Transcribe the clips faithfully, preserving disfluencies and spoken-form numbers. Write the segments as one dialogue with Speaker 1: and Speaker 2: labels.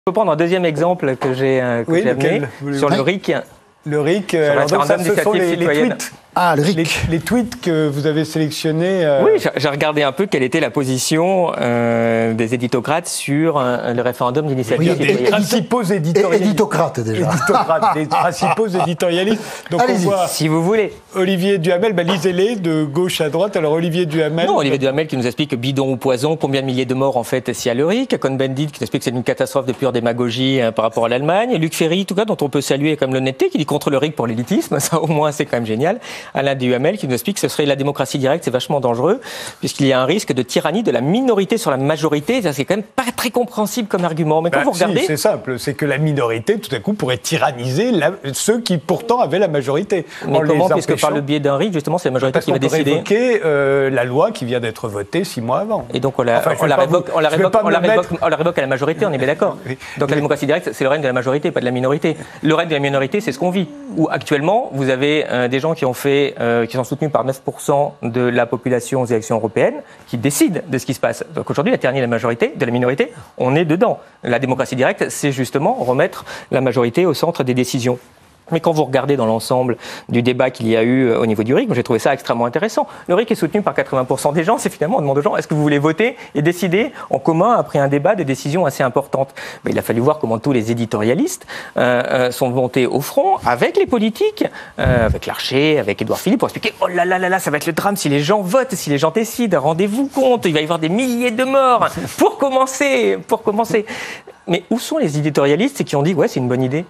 Speaker 1: Je peux prendre un deuxième exemple que j'ai euh,
Speaker 2: oui,
Speaker 1: amené sur le R I C.
Speaker 2: Le R I C, euh, alors donc ça, ce sont les, les tweets.
Speaker 3: Ah, le R I C.
Speaker 2: Les, les tweets que vous avez sélectionnés. Euh...
Speaker 1: Oui, j'ai regardé un peu quelle était la position euh, des éditocrates sur euh, le référendum d'initiative.
Speaker 2: Oui, les principaux éditorialistes.
Speaker 3: Éditocrates, déjà.
Speaker 2: Éditocrates, les principaux éditorialistes. Donc on voit
Speaker 1: si vous voulez.
Speaker 2: Olivier Duhamel, bah, lisez-les de gauche à droite. Alors Olivier Duhamel.
Speaker 1: Non, Olivier Duhamel qui nous explique bidon ou poison, combien de milliers de morts en fait s'il y a le R I C. Cohn-Bendit qui nous explique que c'est une catastrophe de pure démagogie hein, par rapport à l'Allemagne. Luc Ferry, tout cas, dont on peut saluer comme l'honnêteté, qui dit contre le R I C pour l'élitisme. Ça, au moins, c'est quand même génial. Alain Duhamel qui nous explique que ce serait la démocratie directe, c'est vachement dangereux, puisqu'il y a un risque de tyrannie de la minorité sur la majorité. C'est quand même pas très compréhensible comme argument. Mais quand bah, vous regardez.
Speaker 2: Si, c'est simple, c'est que la minorité, tout à coup, pourrait tyranniser la... ceux qui pourtant avaient la majorité.
Speaker 1: Mais en comment, puisque par le biais d'un R I C, justement, c'est la majorité
Speaker 2: Parce
Speaker 1: qui va décider.
Speaker 2: Évoquer euh, la loi qui vient d'être votée six mois avant.
Speaker 1: Et donc on la, enfin, on la révoque, vous... on la révoque, on la révoque, on la révoque à la majorité, on est bien d'accord. Oui. Donc la démocratie directe, c'est le règne de la majorité, pas de la minorité. Le règne de la minorité, c'est ce qu'on vit. Où actuellement, vous avez euh, des gens qui ont fait, euh, qui sont soutenus par neuf pour cent de la population aux élections européennes, qui décident de ce qui se passe. Donc aujourd'hui, la tyrannie de la majorité, de la minorité, on est dedans. La démocratie directe, c'est justement remettre la majorité au centre des décisions. Mais quand vous regardez dans l'ensemble du débat qu'il y a eu au niveau du R I C, moi j'ai trouvé ça extrêmement intéressant. Le R I C est soutenu par quatre-vingts pour cent des gens. C'est finalement, on demande aux gens, est-ce que vous voulez voter et décider en commun après un débat de décisions assez importantes. Ben, il a fallu voir comment tous les éditorialistes euh, euh, sont montés au front avec les politiques, euh, avec Larcher, avec Édouard Philippe, pour expliquer, oh là là là là, ça va être le drame si les gens votent, si les gens décident, rendez-vous compte, il va y avoir des milliers de morts pour commencer, pour commencer. Mais où sont les éditorialistes qui ont dit, ouais, c'est une bonne idée?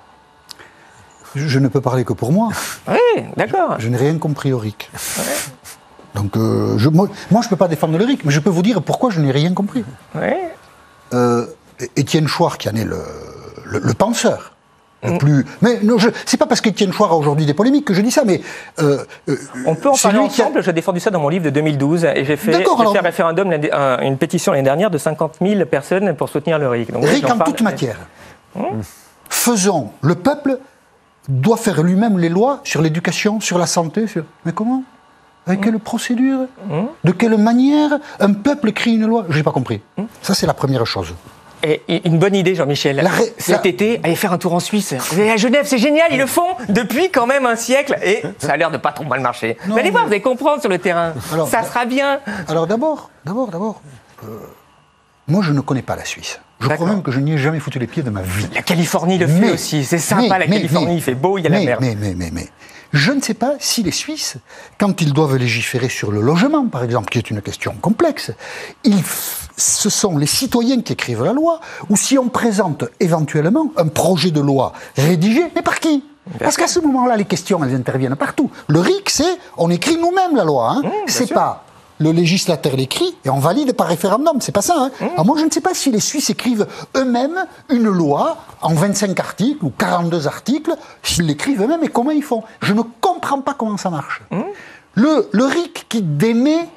Speaker 3: Je ne peux parler que pour moi.
Speaker 1: Oui, d'accord.
Speaker 3: Je, je n'ai rien compris au R I C. Ouais. Donc, euh, je, moi, moi, je ne peux pas défendre le R I C, mais je peux vous dire pourquoi je n'ai rien compris.
Speaker 1: Ouais.
Speaker 3: Euh, Étienne Chouard, qui en est le, le, le penseur, le mmh. plus... Mais non, ce n'est pas parce qu'Étienne Chouard a aujourd'hui des polémiques que je dis ça, mais... Euh,
Speaker 1: On peut en parler ensemble, a... j'ai défendu ça dans mon livre de deux mille douze, et j'ai fait, j'ai alors... fait un référendum, une pétition l'année dernière de cinquante mille personnes pour soutenir le R I C. Donc,
Speaker 3: R I C
Speaker 1: oui,
Speaker 3: en
Speaker 1: parle...
Speaker 3: toute matière. Mmh. Faisons, le peuple... doit faire lui-même les lois sur l'éducation, sur la santé. Sur... Mais comment? Avec mmh. quelle procédure? mmh. De quelle manière un peuple crée une loi? Je n'ai pas compris. Mmh. Ça, c'est la première chose.
Speaker 1: Et une bonne idée, Jean-Michel. Ré... Cet la... été, aller faire un tour en Suisse. À Genève, c'est génial, ils le font depuis quand même un siècle. Et ça a l'air de pas trop mal marcher. Non, mais allez mais... voir, vous allez comprendre sur le terrain. Alors, ça sera bien.
Speaker 3: Alors d'abord, d'abord, d'abord, euh, moi, je ne connais pas la Suisse. Je crois même que je n'y ai jamais foutu les pieds de ma vie.
Speaker 1: La Californie le fait mais, aussi. C'est sympa, mais, la Californie. Mais, il fait beau, il y a
Speaker 3: mais,
Speaker 1: la mer.
Speaker 3: Mais, mais, mais, mais, je ne sais pas si les Suisses, quand ils doivent légiférer sur le logement, par exemple, qui est une question complexe, ils, ce sont les citoyens qui écrivent la loi, ou si on présente éventuellement un projet de loi rédigé, mais par qui? Parce qu'à ce moment-là, les questions, elles interviennent partout. Le R I C, c'est, on écrit nous-mêmes la loi. Hein. Mmh, c'est pas... le législateur l'écrit et on valide par référendum, c'est pas ça. Hein. Mmh. Alors moi, je ne sais pas si les Suisses écrivent eux-mêmes une loi en vingt-cinq articles ou quarante-deux articles, s'ils l'écrivent eux-mêmes et comment ils font. Je ne comprends pas comment ça marche. Mmh. Le, le R I C qui démet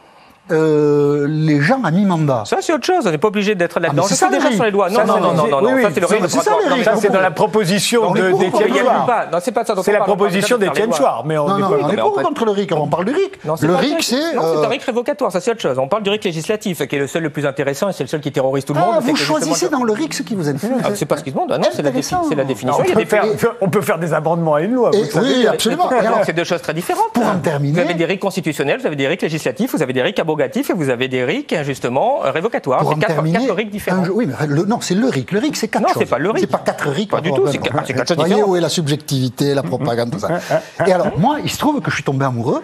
Speaker 3: euh, les gens à mi-mandat.
Speaker 1: Ça, c'est autre chose. On n'est pas obligé d'être là-dedans.
Speaker 3: Ah, c'est ça,
Speaker 1: déjà sur les lois. Non,
Speaker 2: ça,
Speaker 1: non, non, non, non, non.
Speaker 2: Oui,
Speaker 1: ça, c'est le R I C.
Speaker 2: C'est ça, ça c'est dans la proposition d'Étienne Chouard.
Speaker 1: Non, c'est pas ça.
Speaker 2: C'est la proposition d'Étienne Chouard. Mais on
Speaker 3: non, non, on n'est pas contre le R I C. On parle du R I C.
Speaker 1: Non,
Speaker 3: le R I C, c'est...
Speaker 1: Non, c'est un R I C révocatoire. Ça, c'est autre chose. On parle du R I C législatif, qui est le seul le plus intéressant et c'est le seul qui terrorise tout le monde.
Speaker 3: Ah, vous choisissez dans le R I C ce qui vous intéresse.
Speaker 1: C'est pas ce qui se demande. Non, c'est la définition.
Speaker 2: On peut faire des amendements à une loi.
Speaker 3: Oui, absolument.
Speaker 1: C'est deux choses très différentes.
Speaker 3: Pour en terminer...
Speaker 1: Vous avez des R I C constitutionnels, vous avez des R I C législatifs, vous avez des R I C abrogatifs et vous avez des R I C, justement, révocatoires. C'est quatre,
Speaker 3: terminer,
Speaker 1: quatre R I C différents.
Speaker 3: Un, oui, mais le, non, c'est le R I C. Le R I C, c'est quatre
Speaker 1: non,
Speaker 3: choses.
Speaker 1: Non, c'est pas le R I C.
Speaker 3: C'est pas quatre R I C.
Speaker 1: Pas du tout, c'est quatre, quatre choses
Speaker 3: Voyez
Speaker 1: différentes.
Speaker 3: où est la subjectivité, la propagande, tout ça. Et alors, moi, il se trouve que je suis tombé amoureux,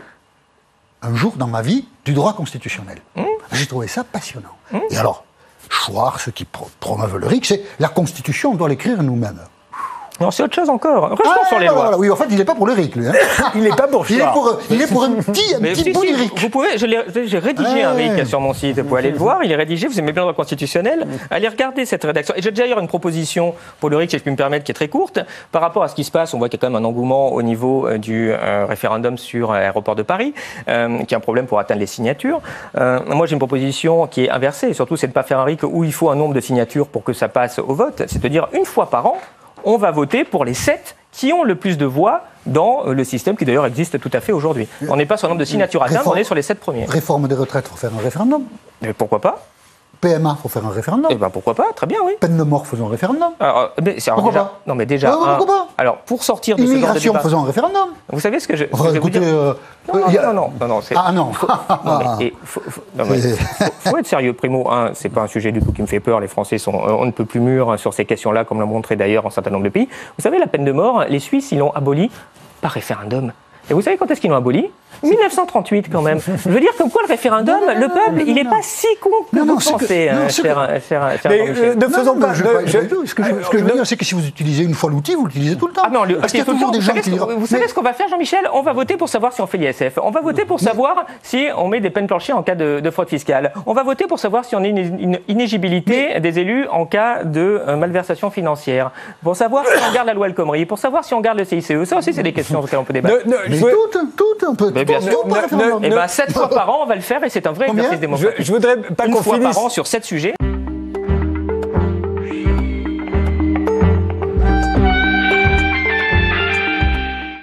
Speaker 3: un jour dans ma vie, du droit constitutionnel. Mmh. J'ai trouvé ça passionnant. Mmh. Et alors, Chouard, ceux qui pro- promeuvent le R I C, c'est la Constitution, on doit l'écrire nous-mêmes.
Speaker 1: Non, c'est autre chose encore. Restons
Speaker 3: ah,
Speaker 1: sur les
Speaker 3: voilà,
Speaker 1: lois.
Speaker 3: Voilà. Oui, en fait, il n'est pas pour le R I C, lui. Hein.
Speaker 2: Il n'est pas pour
Speaker 3: Chouard. Il est pour, il est pour un petit, un petit
Speaker 1: si,
Speaker 3: bout
Speaker 1: si,
Speaker 3: du R I C.
Speaker 1: Vous pouvez, je l'ai, j'ai rédigé ah, un R I C sur mon site. Vous pouvez aller le voir. Il est rédigé. Vous aimez bien le droit constitutionnel. Allez regarder cette rédaction. Et j'ai déjà d'ailleurs une proposition pour le R I C, si je puis me permettre, qui est très courte. Par rapport à ce qui se passe, on voit qu'il y a quand même un engouement au niveau du euh, référendum sur l'aéroport de Paris, euh, qui est un problème pour atteindre les signatures. Euh, moi, j'ai une proposition qui est inversée. Et surtout, c'est de ne pas faire un R I C où il faut un nombre de signatures pour que ça passe au vote. C'est-à-dire, une fois par an, on va voter pour les sept qui ont le plus de voix dans le système qui d'ailleurs existe tout à fait aujourd'hui. On n'est pas sur le nombre de signatures atteintes, on est sur les sept premiers.
Speaker 3: Réforme des retraites, il faut faire un référendum.
Speaker 1: Mais pourquoi pas ?
Speaker 3: P M A, il faut faire un référendum.
Speaker 1: Eh ben pourquoi pas, très bien, oui.
Speaker 3: Peine de mort, faisons un référendum.
Speaker 1: Alors, mais c'est, alors,
Speaker 3: Pourquoi
Speaker 1: déjà,
Speaker 3: pas
Speaker 1: Non, mais déjà.
Speaker 3: Ouais, pourquoi
Speaker 1: un,
Speaker 3: pas
Speaker 1: alors, pour sortir de ce genre de
Speaker 3: Immigration,
Speaker 1: débat,
Speaker 3: faisons un référendum.
Speaker 1: vous savez ce que je,
Speaker 3: Enfin,
Speaker 1: je vais
Speaker 3: écoutez,
Speaker 1: vous dire
Speaker 3: euh,
Speaker 1: non, non,
Speaker 3: y a-
Speaker 1: non, non, non, non, c'est-
Speaker 3: Ah non.
Speaker 1: faut, non, mais, et faut, faut- non, mais
Speaker 3: C'est-
Speaker 1: faut- faut être sérieux. Primo, un, c'est pas un sujet du tout qui me fait peur. Les Français sont, euh, on ne peut plus mûrs sur ces questions-là, comme l'ont montré d'ailleurs un certain nombre de pays. Vous savez, la peine de mort, les Suisses, ils l'ont abolie par référendum. Et vous savez quand est-ce qu'ils l'ont aboli ? mille neuf cent trente-huit, quand même. Je veux dire, comme quoi le référendum,
Speaker 3: Non, non,
Speaker 1: le
Speaker 3: non,
Speaker 1: peuple,
Speaker 3: non,
Speaker 1: il n'est
Speaker 3: non.
Speaker 1: pas si con que
Speaker 3: Non, non,
Speaker 1: vous
Speaker 3: c'est que-
Speaker 1: pensez,
Speaker 3: non,
Speaker 1: hein,
Speaker 3: c'est
Speaker 1: cher,
Speaker 3: que-
Speaker 1: cher, cher
Speaker 2: Mais
Speaker 1: Jean-Michel.
Speaker 2: euh, ne
Speaker 3: Non,
Speaker 2: faisons
Speaker 3: non,
Speaker 2: pas.
Speaker 3: mais je,
Speaker 2: ne-
Speaker 3: pas-
Speaker 2: je-
Speaker 3: pas du tout. Ce que je, ce que je veux dire, c'est que si vous utilisez une fois l'outil, vous l'utilisez tout le temps.
Speaker 1: Ah non, le,
Speaker 3: Parce qu'il y a
Speaker 1: tout le
Speaker 3: toujours
Speaker 1: temps.
Speaker 3: des
Speaker 1: Vous
Speaker 3: gens
Speaker 1: savez,
Speaker 3: qui
Speaker 1: ce,
Speaker 3: diront-
Speaker 1: vous savez
Speaker 3: Mais-
Speaker 1: ce qu'on va faire, Jean-Michel ? On va voter pour savoir si on fait l'I S F. On va voter pour savoir si on met des peines planchées en cas de, de fraude fiscale. On va voter pour savoir si on a une, une inéligibilité des élus en cas de euh, malversation financière. Pour savoir si on garde la loi El Khomri. Pour savoir si on garde le C I C E. Ça aussi, c'est des questions sur lesquelles on peut débattre.
Speaker 2: ne- ne-
Speaker 3: Mais
Speaker 2: je veux-
Speaker 3: toutes, toutes, un peu.
Speaker 1: Mais bien
Speaker 3: toutes,
Speaker 1: sûr.
Speaker 3: toutes par
Speaker 2: Ne-
Speaker 3: référendum.
Speaker 1: Et bien, sept fois par an, on va le faire et c'est un vrai
Speaker 3: Combien
Speaker 1: exercice
Speaker 2: je,
Speaker 1: démocratique.
Speaker 2: je voudrais pas
Speaker 1: Une
Speaker 2: qu'on
Speaker 1: fois
Speaker 2: finisse.
Speaker 1: par an sur sept sujets.